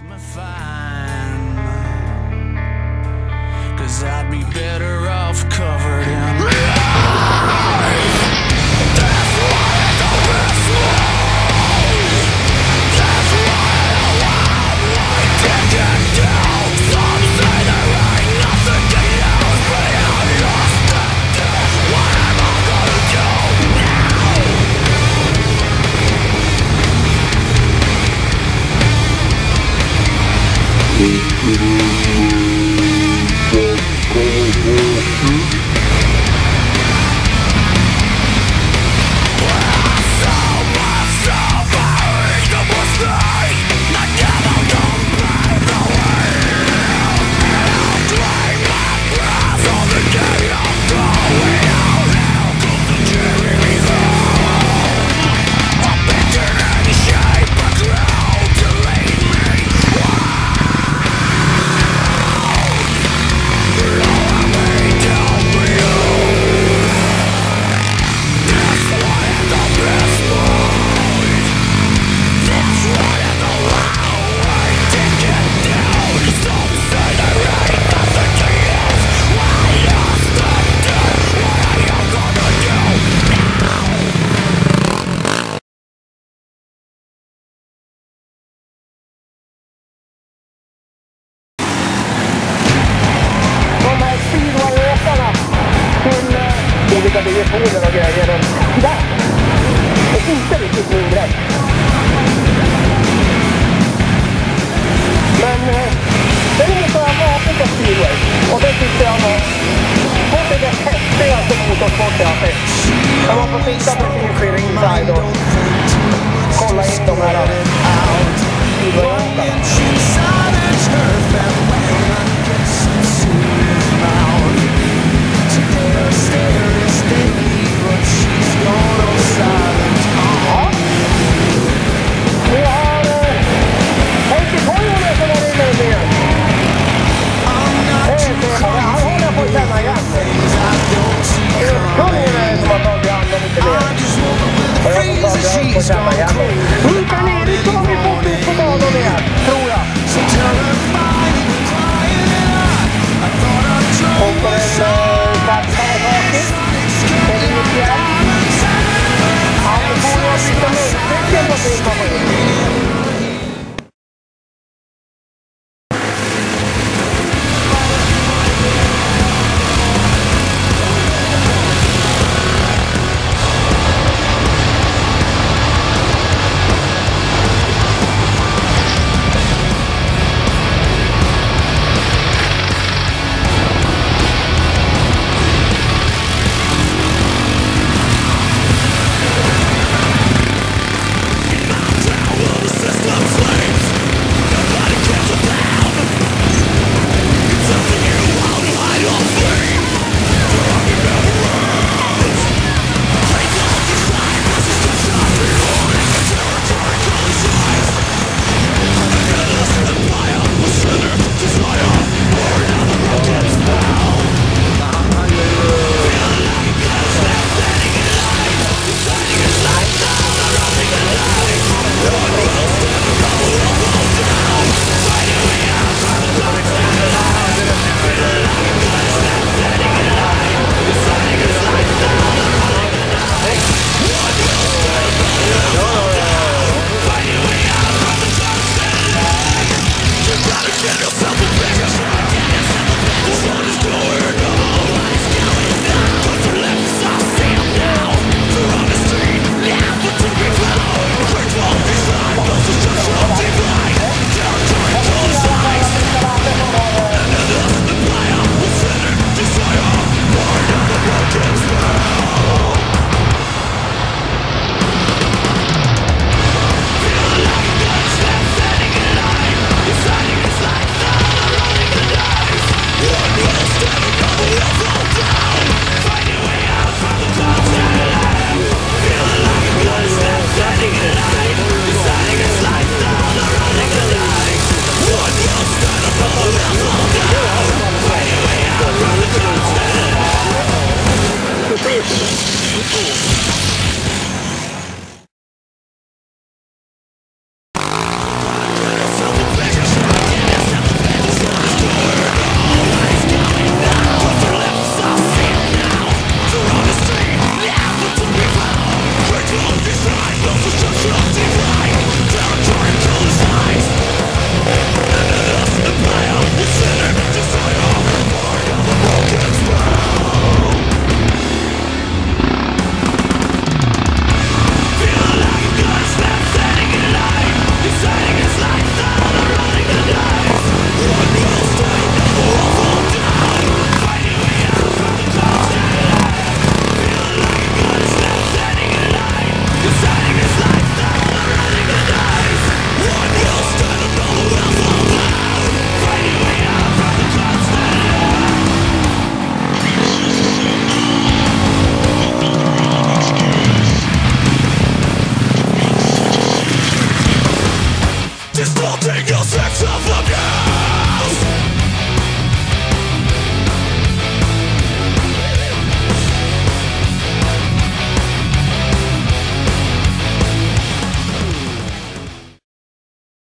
me fine, 'cause I'd be better off covered in lies. That's why I don't miss life. That's why I love take it down. Some say there ain't nothing to lose, but I lost it. What am I gonna do now? Olika divisioner och grejer där. Det är inte riktigt min grej. Men det är inget jag har varit på speedway. Och det tyckte jag var det häftigaste motorsport jag har sett. Jag var på sista precis i ringside och kolla in de här speedway-åkarna. Lukan Eriksson har vi fått ut på banan igen, tror jag. Och på en plattare bakis. Det är ju fjärd. Han får ju lite munstycken på sin maskin. sex of abuse.